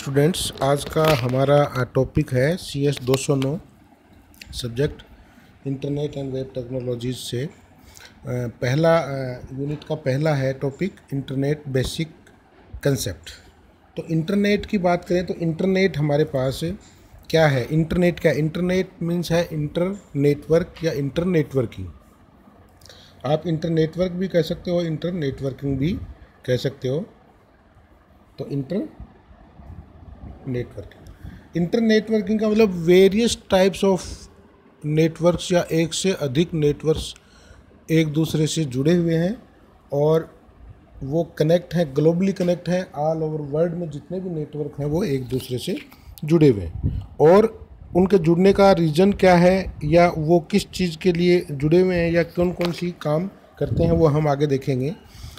Students, आज का हमारा टॉपिक है CS 209 subject internet and web technologies से पहला यूनिट का पहला है टॉपिक इंटरनेट बेसिक कंसेप्ट। तो इंटरनेट की बात करें तो इंटरनेट हमारे पास क्या है। इंटरनेट क्या, इंटरनेट मीन्स है इंटर नेटवर्क या इंटर नेटवर्किंग। आप इंटर नेटवर्क भी कह सकते हो, इंटर नेटवर्किंग भी कह सकते हो। तो इंटर नेटवर्किंग का मतलब वेरियस टाइप्स ऑफ नेटवर्क्स या एक से अधिक नेटवर्क्स एक दूसरे से जुड़े हुए हैं और वो कनेक्ट हैं, ग्लोबली कनेक्ट हैं। ऑल ओवर वर्ल्ड में जितने भी नेटवर्क हैं वो एक दूसरे से जुड़े हुए हैं और उनके जुड़ने का रीज़न क्या है या वो किस चीज़ के लिए जुड़े हुए हैं या कौन कौन सी काम करते हैं वो हम आगे देखेंगे।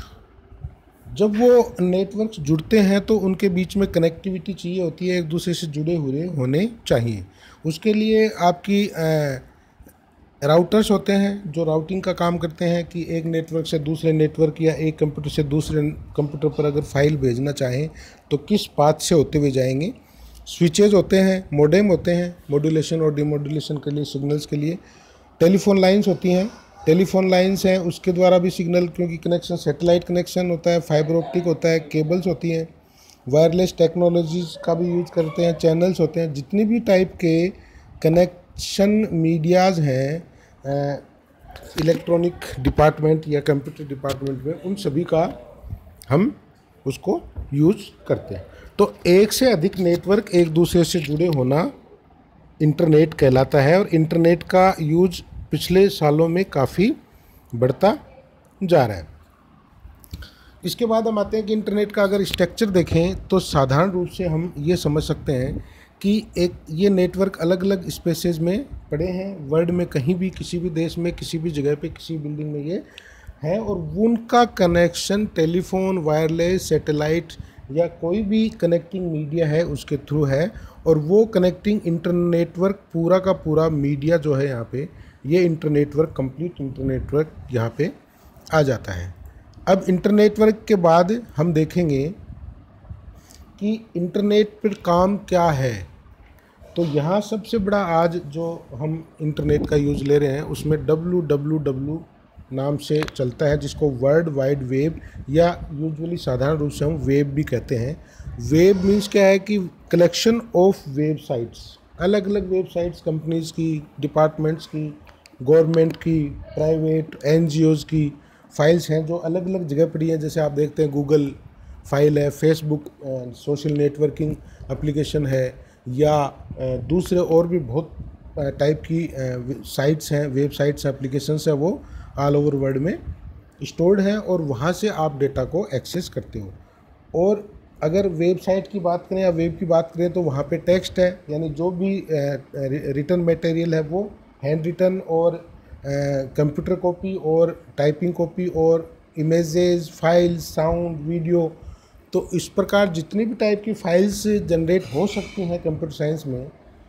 जब वो नेटवर्क्स जुड़ते हैं तो उनके बीच में कनेक्टिविटी चाहिए होती है, एक दूसरे से जुड़े हुए होने चाहिए। उसके लिए आपकी राउटर्स होते हैं जो राउटिंग का काम करते हैं कि एक नेटवर्क से दूसरे नेटवर्क या एक कंप्यूटर से दूसरे कंप्यूटर पर अगर फाइल भेजना चाहें तो किस पाथ से होते हुए जाएंगे। स्विचेज होते हैं, मोडेम होते हैं मॉड्यूलेशन और डिमॉड्यूलेशन के लिए, सिग्नल्स के लिए। टेलीफोन लाइंस होती हैं, टेलीफोन लाइंस हैं उसके द्वारा भी सिग्नल, क्योंकि कनेक्शन सैटेलाइट कनेक्शन होता है, फाइबर ऑप्टिक होता है, केबल्स होती हैं। वायरलेस टेक्नोलॉजीज़ का भी यूज़ करते हैं, चैनल्स होते हैं। जितनी भी टाइप के कनेक्शन मीडियाज़ हैं इलेक्ट्रॉनिक डिपार्टमेंट या कंप्यूटर डिपार्टमेंट में, उन सभी का हम उसको यूज़ करते हैं। तो एक से अधिक नेटवर्क एक दूसरे से जुड़े होना इंटरनेट कहलाता है और इंटरनेट का यूज़ पिछले सालों में काफ़ी बढ़ता जा रहा है। इसके बाद हम आते हैं कि इंटरनेट का अगर स्ट्रक्चर देखें तो साधारण रूप से हम ये समझ सकते हैं कि एक ये नेटवर्क अलग अलग स्पेसेस में पड़े हैं वर्ल्ड में, कहीं भी किसी भी देश में किसी भी जगह पे किसी बिल्डिंग में ये है और उनका कनेक्शन टेलीफोन, वायरलेस, सैटेलाइट या कोई भी कनेक्टिंग मीडिया है उसके थ्रू है। और वो कनेक्टिंग इंटरनेटवर्क पूरा का पूरा मीडिया जो है यहाँ पे, ये इंटरनेटवर्क, कंप्लीट इंटरनेटवर्क यहाँ पे आ जाता है। अब इंटरनेटवर्क के बाद हम देखेंगे कि इंटरनेट पर काम क्या है। तो यहाँ सबसे बड़ा आज जो हम इंटरनेट का यूज़ ले रहे हैं उसमें www नाम से चलता है, जिसको वर्ल्ड वाइड वेब या यूजुअली साधारण रूप से हम वेब भी कहते हैं। वेब मीन्स क्या है कि कलेक्शन ऑफ वेबसाइट्स, अलग अलग वेबसाइट्स, कंपनीज़ की, डिपार्टमेंट्स की, गवर्नमेंट की, प्राइवेट NGOs की फाइल्स हैं जो अलग अलग जगह पड़ी हैं। जैसे आप देखते हैं गूगल फाइल है, फेसबुक सोशल नेटवर्किंग एप्लीकेशन है, या दूसरे और भी बहुत टाइप की साइट्स हैं, वेबसाइट्स, एप्लीकेशंस हैं, वो ऑल ओवर वर्ल्ड में स्टोर्ड हैं और वहाँ से आप डेटा को एक्सेस करते हो। और अगर वेबसाइट की बात करें या वेब की बात करें तो वहाँ पे टेक्स्ट है, यानी जो भी रिटन मटेरियल है वो हैंड रिटन और कंप्यूटर कॉपी और टाइपिंग कॉपी और इमेजेस, फाइल्स, साउंड, वीडियो। तो इस प्रकार जितनी भी टाइप की फाइल्स जनरेट हो सकती हैं कंप्यूटर साइंस में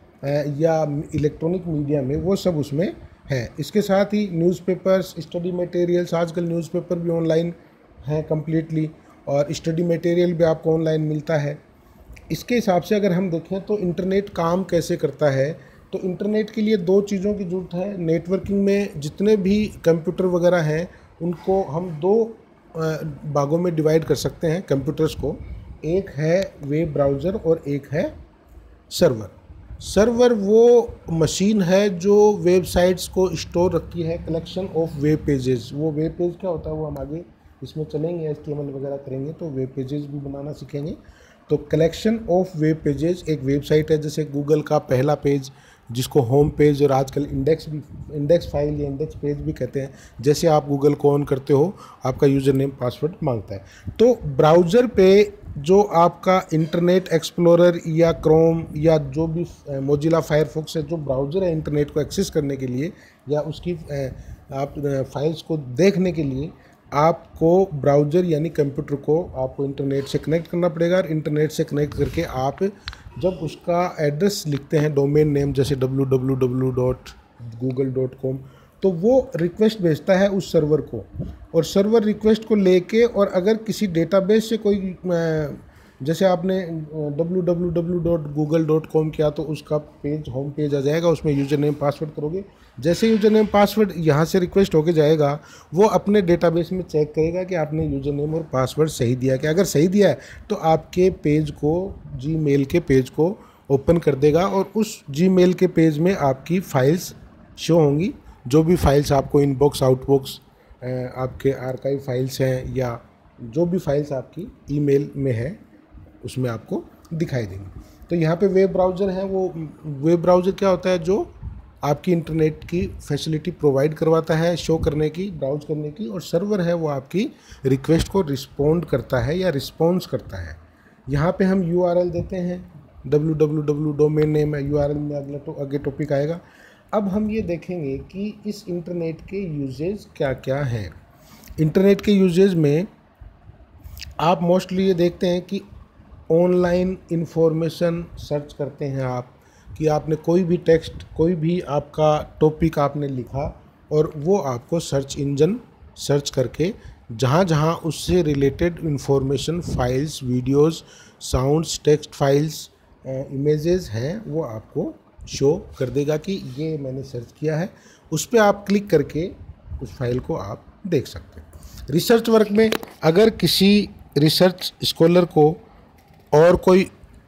या इलेक्ट्रॉनिक मीडिया में, वो सब उसमें है। इसके साथ ही न्यूज़पेपर्स, स्टडी मटेरियल्स, आजकल न्यूज़पेपर भी ऑनलाइन हैं कम्प्लीटली और स्टडी मटेरियल भी आपको ऑनलाइन मिलता है। इसके हिसाब से अगर हम देखें तो इंटरनेट काम कैसे करता है, तो इंटरनेट के लिए दो चीज़ों की ज़रूरत है। नेटवर्किंग में जितने भी कंप्यूटर वगैरह हैं उनको हम दो भागों में डिवाइड कर सकते हैं कंप्यूटर्स को। एक है वेब ब्राउज़र और एक है सर्वर। सर्वर वो मशीन है जो वेबसाइट्स को स्टोर रखती है, कलेक्शन ऑफ वेब पेजेस। वो वेब पेज क्या होता है वो हम आगे इसमें चलेंगे, HTML वगैरह करेंगे तो वेब पेजेस भी बनाना सीखेंगे। तो कलेक्शन ऑफ वेब पेजेस एक वेबसाइट है, जैसे गूगल का पहला पेज जिसको होम पेज और आजकल इंडेक्स फाइल या इंडेक्स पेज भी कहते हैं। जैसे आप गूगल को ऑन करते हो आपका यूज़र नेम पासवर्ड मांगता है। तो ब्राउज़र पे जो आपका इंटरनेट एक्सप्लोरर या क्रोम या जो भी मोजिला फायरफॉक्स है, जो ब्राउज़र है इंटरनेट को एक्सेस करने के लिए या उसकी आप फाइल्स को देखने के लिए, आपको ब्राउज़र यानी कंप्यूटर को आपको इंटरनेट से कनेक्ट करना पड़ेगा। और इंटरनेट से कनेक्ट करके आप जब उसका एड्रेस लिखते हैं, डोमेन नेम जैसे www.google.com, तो वो रिक्वेस्ट भेजता है उस सर्वर को और सर्वर रिक्वेस्ट को लेके, और अगर किसी डेटाबेस से कोई जैसे आपने www.google.com किया तो उसका पेज होम पेज आ जाएगा, उसमें यूज़र नेम पासवर्ड करोगे। जैसे यूज़र नेम पासवर्ड यहाँ से रिक्वेस्ट होके जाएगा, वो अपने डेटाबेस में चेक करेगा कि आपने यूज़र नेम और पासवर्ड सही दिया है कि अगर सही दिया है तो आपके पेज को, जीमेल के पेज को ओपन कर देगा और उस जीमेल के पेज में आपकी फाइल्स शो होंगी। जो भी फाइल्स आपको इनबॉक्स, आउटबॉक्स, आपके आर्काइव फाइल्स हैं या जो भी फाइल्स आपकी ईमेल में है उसमें आपको दिखाई देंगी। तो यहाँ पे वेब ब्राउज़र है, वो वेब ब्राउज़र क्या होता है, जो आपकी इंटरनेट की फैसिलिटी प्रोवाइड करवाता है शो करने की, ब्राउज करने की, और सर्वर है वो आपकी रिक्वेस्ट को रिस्पॉन्ड करता है या रिस्पॉन्स करता है। यहाँ पे हम URL देते हैं, www डोमेन नेम है, URL में अगला आगे टॉपिक आएगा। अब हम ये देखेंगे कि इस इंटरनेट के यूजेज क्या क्या हैं। इंटरनेट के यूजेज में आप मोस्टली ये देखते हैं कि ऑनलाइन इंफॉर्मेशन सर्च करते हैं आप, कि आपने कोई भी टेक्स्ट, कोई भी आपका टॉपिक आपने लिखा और वो आपको सर्च इंजन सर्च करके जहाँ जहाँ उससे related information, files, videos, sounds, text files, images हैं वो आपको शो कर देगा कि ये मैंने सर्च किया है। उस पर आप क्लिक करके उस फाइल को आप देख सकते हैं। रिसर्च वर्क में अगर किसी रिसर्च स्कॉलर को और कोई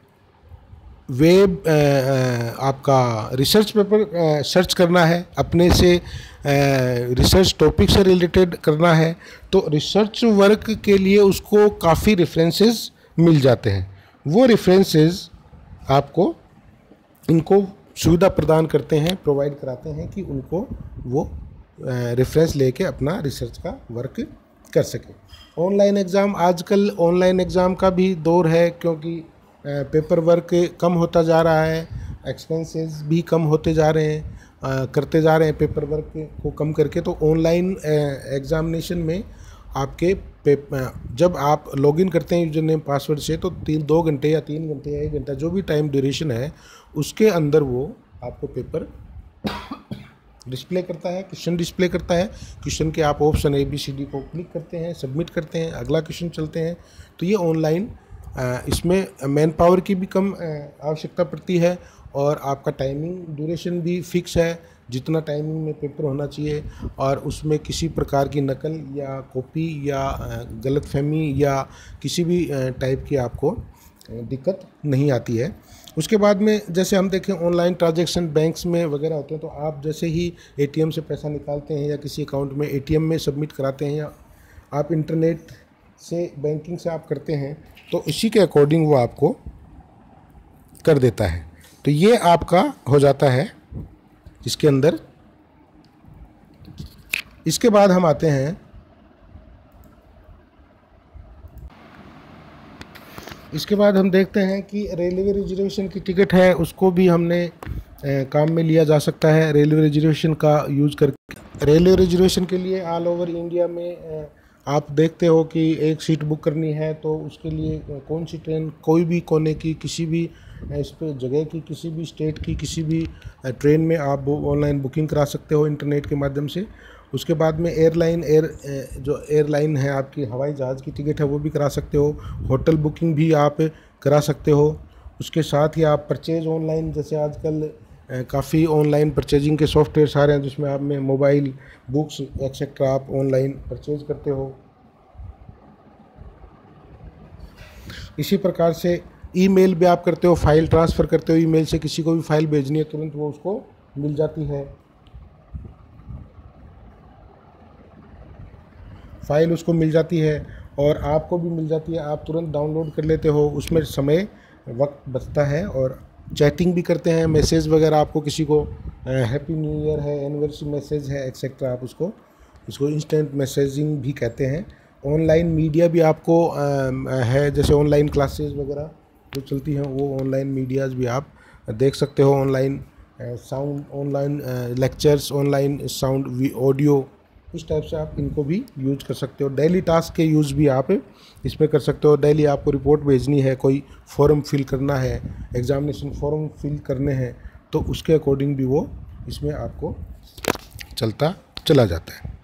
वेब आपका रिसर्च पेपर सर्च करना है, अपने से रिसर्च टॉपिक से रिलेटेड करना है, तो रिसर्च वर्क के लिए उसको काफ़ी रेफरेंसेस मिल जाते हैं। वो रेफरेंसेस आपको इनको सुविधा प्रदान करते हैं, प्रोवाइड कराते हैं कि उनको वो रेफरेंस लेके अपना रिसर्च का वर्क कर सके। ऑनलाइन एग्ज़ाम, आजकल ऑनलाइन एग्ज़ाम का भी दौर है, क्योंकि पेपर वर्क कम होता जा रहा है, एक्सपेंसेस भी कम होते जा रहे हैं, करते जा रहे हैं पेपर वर्क को कम करके। तो ऑनलाइन एग्ज़ामिनेशन में आपके जब आप लॉगिन करते हैं यूजर नेम पासवर्ड से, तो 2 घंटे या 3 घंटे या 1 घंटा जो भी टाइम ड्यूरेशन है उसके अंदर वो आपको पेपर डिस्प्ले करता है, क्वेश्चन डिस्प्ले करता है। क्वेश्चन के आप ऑप्शन ABCD को क्लिक करते हैं, सबमिट करते हैं, अगला क्वेश्चन चलते हैं। तो ये ऑनलाइन, इसमें मैन पावर की भी कम आवश्यकता पड़ती है और आपका टाइमिंग ड्यूरेशन भी फिक्स है, जितना टाइमिंग में पेपर होना चाहिए, और उसमें किसी प्रकार की नकल या कॉपी या गलतफहमी या किसी भी टाइप की आपको दिक्कत नहीं आती है। उसके बाद में जैसे हम देखें ऑनलाइन ट्रांजैक्शन बैंक्स में वगैरह होते हैं, तो आप जैसे ही ATM से पैसा निकालते हैं या किसी अकाउंट में ATM में सबमिट कराते हैं, या आप इंटरनेट से बैंकिंग से आप करते हैं, तो इसी के अकॉर्डिंग वो आपको कर देता है। तो ये आपका हो जाता है इसके अंदर। इसके बाद हम आते हैं, इसके बाद हम देखते हैं कि रेलवे रिजर्वेशन की टिकट है, उसको भी हमने काम में लिया जा सकता है रेलवे रिजर्वेशन का यूज़ करके। रेलवे रिजर्वेशन के लिए ऑल ओवर इंडिया में आप देखते हो कि एक सीट बुक करनी है तो उसके लिए कौन सी ट्रेन, कोई भी कोने की, किसी भी इस पर जगह की, किसी भी स्टेट की किसी भी ट्रेन में आप ऑनलाइन बुकिंग करा सकते हो इंटरनेट के माध्यम से। उसके बाद में जो एयरलाइन है आपकी, हवाई जहाज़ की टिकट है वो भी करा सकते हो। होटल बुकिंग भी आप करा सकते हो। उसके साथ ही आप परचेज़ ऑनलाइन, जैसे आजकल काफ़ी ऑनलाइन परचेजिंग के सॉफ्टवेयर आ रहे हैं जिसमें आप में मोबाइल, बुक्स एक्सेट्रा आप ऑनलाइन परचेज करते हो। इसी प्रकार से ईमेल भी आप करते हो, फाइल ट्रांसफ़र करते हो, ईमेल से किसी को भी फाइल भेजनी है तुरंत वो उसको मिल जाती है, फाइल उसको मिल जाती है और आपको भी मिल जाती है, आप तुरंत डाउनलोड कर लेते हो, उसमें समय वक्त बचता है। और चैटिंग भी करते हैं, मैसेज वगैरह आपको किसी को हैप्पी न्यू ईयर है, एनिवर्सरी मैसेज है एक्सेट्रा, आप उसको इंस्टेंट मैसेजिंग भी कहते हैं। ऑनलाइन मीडिया भी आपको है, जैसे ऑनलाइन क्लासेस वगैरह जो चलती हैं वो ऑनलाइन मीडियाज़ भी आप देख सकते हो। Online sound, online lectures, online sound, audio, इस टाइप से आप इनको भी यूज कर सकते हो। डेली टास्क के यूज़ भी आप इसमें कर सकते हो। डेली आपको रिपोर्ट भेजनी है, कोई फॉर्म फिल करना है, एग्जामिनेशन फॉर्म फिल करने हैं, तो उसके अकॉर्डिंग भी वो इसमें आपको चलता चला जाता है।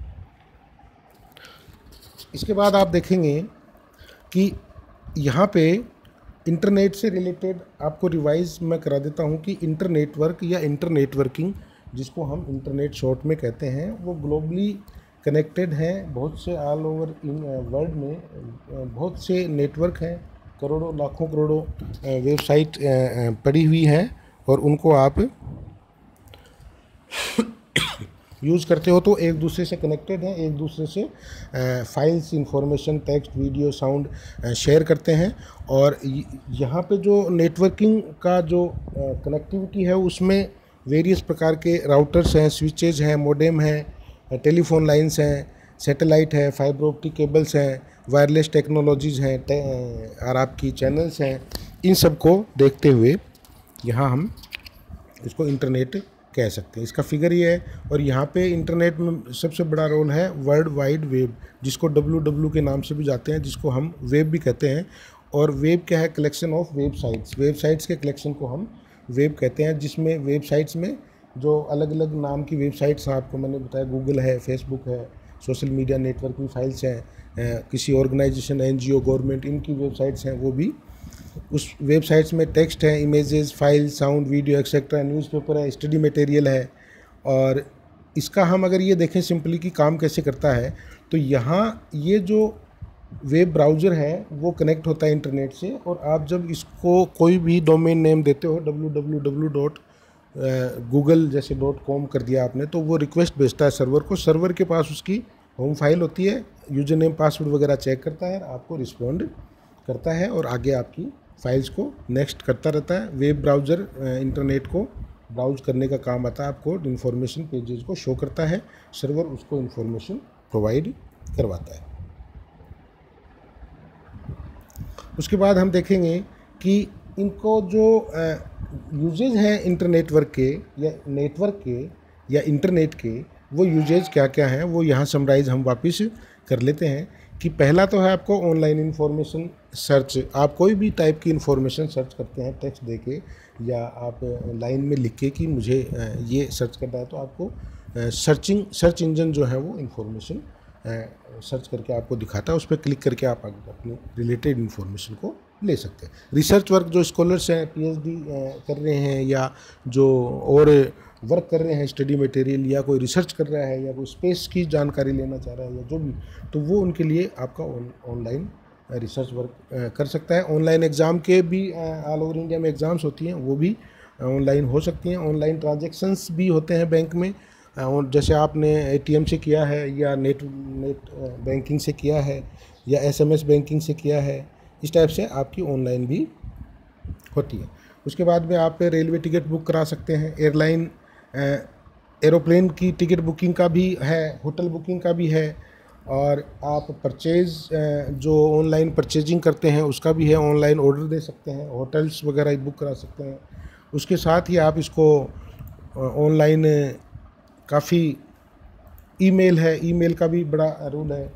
इसके बाद आप देखेंगे कि यहाँ पे इंटरनेट से रिलेटेड आपको रिवाइज मैं करा देता हूँ कि इंटरनेटवर्क या इंटरनेटवर्किंग, जिसको हम इंटरनेट शॉर्ट में कहते हैं, वो ग्लोबली कनेक्टेड हैं। बहुत से ऑल ओवर इन वर्ल्ड में बहुत से नेटवर्क हैं, करोड़ों लाखों करोड़ों वेबसाइट पड़ी हुई हैं, और उनको आप यूज़ करते हो तो एक दूसरे से कनेक्टेड हैं, एक दूसरे से files, information, text, video, sound share करते हैं। और यहाँ पे जो नेटवर्किंग का जो कनेक्टिविटी है उसमें वेरियस प्रकार के राउटर्स हैं, स्विचेज हैं, मोडेम हैं, टेलीफोन लाइंस हैं, सैटेलाइट है, फाइबर ऑप्टिक केबल्स हैं, वायरलेस टेक्नोलॉजीज़ हैं, और आपकी चैनल्स हैं। इन सब को देखते हुए यहाँ हम इसको इंटरनेट कह सकते हैं। इसका फिगर ये है। और यहाँ पे इंटरनेट में सबसे बड़ा रोल है वर्ल्ड वाइड वेब, जिसको WW के नाम से भी जाते हैं, जिसको हम वेब भी कहते हैं। और वेब क्या है? Collection of websites. वेबसाइट्स के कलेक्शन को हम वेब कहते हैं, जिसमें वेबसाइट्स में जो अलग अलग नाम की वेबसाइट्स हैं, आपको मैंने बताया, गूगल है, फेसबुक है, सोशल मीडिया नेटवर्किंग फाइल्स हैं, किसी ऑर्गेनाइजेशन, NGO, गवर्नमेंट, इनकी वेबसाइट्स हैं, वो भी उस वेबसाइट्स में टेक्स्ट है, images, file, sound, video etcetera, newspaper है, स्टडी मटेरियल है। और इसका हम अगर ये देखें सिंपली कि काम कैसे करता है, तो यहाँ ये जो वेब ब्राउज़र है वो कनेक्ट होता है इंटरनेट से, और आप जब इसको कोई भी डोमेन नेम देते हो, www. जैसे .com कर दिया आपने, तो वो रिक्वेस्ट भेजता है सर्वर को। सर्वर के पास उसकी होम फाइल होती है, यूजर नेम, पासवर्ड वगैरह चेक करता है, आपको रिस्पॉन्ड करता है, और आगे आपकी फाइल्स को नेक्स्ट करता रहता है। वेब ब्राउज़र इंटरनेट को ब्राउज करने का काम आता है, आपको इन्फॉर्मेशन पेजेस को शो करता है, सर्वर उसको इन्फॉर्मेशन प्रोवाइड करवाता है। उसके बाद हम देखेंगे कि इनको जो यूजेज हैं इंटरनेटवर्क के या नेटवर्क के या इंटरनेट के, वो यूजेज क्या क्या हैं, वो यहाँ समराइज़ हम वापस कर लेते हैं। कि पहला तो है आपको ऑनलाइन इन्फॉर्मेशन सर्च। आप कोई भी टाइप की इन्फॉर्मेशन सर्च करते हैं टेक्स्ट देके, या आप लाइन में लिख के कि मुझे ये सर्च करना है, तो आपको सर्च इंजन जो है वो इन्फॉर्मेशन सर्च करके आपको दिखाता है। उस पर क्लिक करके आप अपने रिलेटेड इन्फॉर्मेशन को ले सकते हैं। रिसर्च वर्क जो स्कॉलर्स हैं, PhD कर रहे हैं, या जो और वर्क कर रहे हैं, स्टडी मटेरियल, या कोई रिसर्च कर रहा है, या कोई स्पेस की जानकारी लेना चाह रहा है, या जो भी, तो वो उनके लिए आपका ऑनलाइन रिसर्च वर्क कर सकता है। ऑनलाइन एग्ज़ाम के भी ऑल ओवर इंडिया में एग्ज़ाम्स होती हैं, वो भी ऑनलाइन हो सकती हैं। ऑनलाइन ट्रांजैक्शंस भी होते हैं बैंक में, और जैसे आपने ATM से किया है, या नेट बैंकिंग से किया है, या SMS बैंकिंग से किया है, इस टाइप से आपकी ऑनलाइन भी होती है। उसके बाद में आप रेलवे टिकट बुक करा सकते हैं, एयरलाइन एरोप्लेन की टिकट बुकिंग का भी है, होटल बुकिंग का भी है, और आप परचेज़ जो ऑनलाइन परचेजिंग करते हैं उसका भी है, ऑनलाइन ऑर्डर दे सकते हैं, होटल्स वगैरह बुक करा सकते हैं। उसके साथ ही आप इसको ऑनलाइन काफ़ी ईमेल है, ईमेल का भी बड़ा रोल है।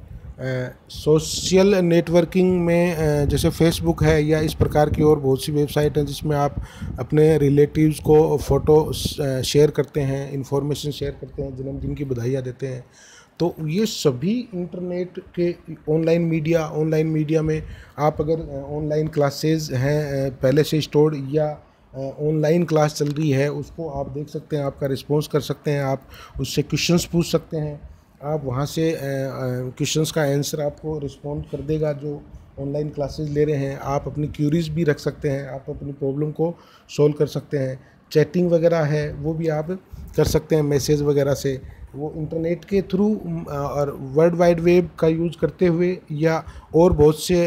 सोशल नेटवर्किंग में जैसे फेसबुक है, या इस प्रकार की और बहुत सी वेबसाइट हैं जिसमें आप अपने रिलेटिव्स को फ़ोटो शेयर करते हैं, इन्फॉर्मेशन शेयर करते हैं, जन्मदिन की बधाइयाँ देते हैं। तो ये सभी इंटरनेट के ऑनलाइन मीडिया में आप अगर ऑनलाइन क्लासेस हैं पहले से स्टोर्ड, या ऑनलाइन क्लास चल रही है, उसको आप देख सकते हैं, आपका रिस्पॉन्स कर सकते हैं, आप उससे क्वेश्चंस पूछ सकते हैं, आप वहाँ से क्वेश्चंस का आंसर आपको रिस्पॉन्ड कर देगा जो ऑनलाइन क्लासेस ले रहे हैं। आप अपनी क्यूरीज भी रख सकते हैं, आप अपनी प्रॉब्लम को सोल्व कर सकते हैं। चैटिंग वगैरह है वो भी आप कर सकते हैं मैसेज वगैरह से, वो इंटरनेट के थ्रू और वर्ल्ड वाइड वेब का यूज़ करते हुए, या और बहुत से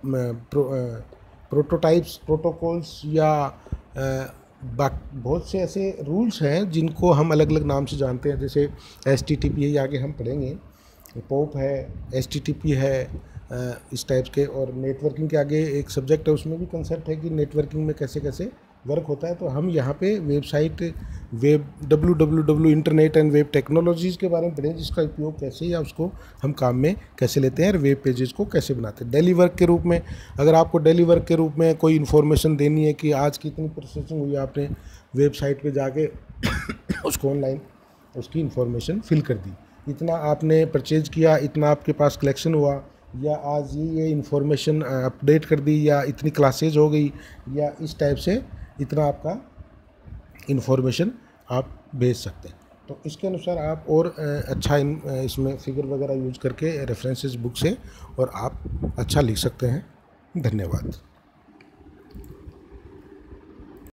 प्रोटोकॉल्स, या बहुत से ऐसे रूल्स हैं जिनको हम अलग अलग नाम से जानते हैं, जैसे HTTP है, आगे हम पढ़ेंगे, POP है, HTTP है, इस टाइप के। और नेटवर्किंग के आगे एक सब्जेक्ट है, उसमें भी कंसेप्ट है कि नेटवर्किंग में कैसे कैसे वर्क होता है। तो हम यहाँ पे website www internet and web technologies के बारे में पढ़ें, जिसका उपयोग कैसे, या उसको हम काम में कैसे लेते हैं, और वेब पेजेस को कैसे बनाते हैं। डेली वर्क के रूप में, अगर आपको डेली वर्क के रूप में कोई इन्फॉर्मेशन देनी है कि आज कितनी प्रोसेसिंग हुई, आपने वेबसाइट पे जाके उसको ऑनलाइन उसकी इन्फॉर्मेशन फिल कर दी, इतना आपने परचेज किया, इतना आपके पास कलेक्शन हुआ, या आज ये इन्फॉर्मेशन अपडेट कर दी, या इतनी क्लासेज हो गई, या इस टाइप से इतना आपका इन्फॉर्मेशन आप भेज सकते हैं। तो इसके अनुसार आप और अच्छा इसमें फिगर वगैरह यूज करके रेफरेंसेस बुक से और आप अच्छा लिख सकते हैं। धन्यवाद।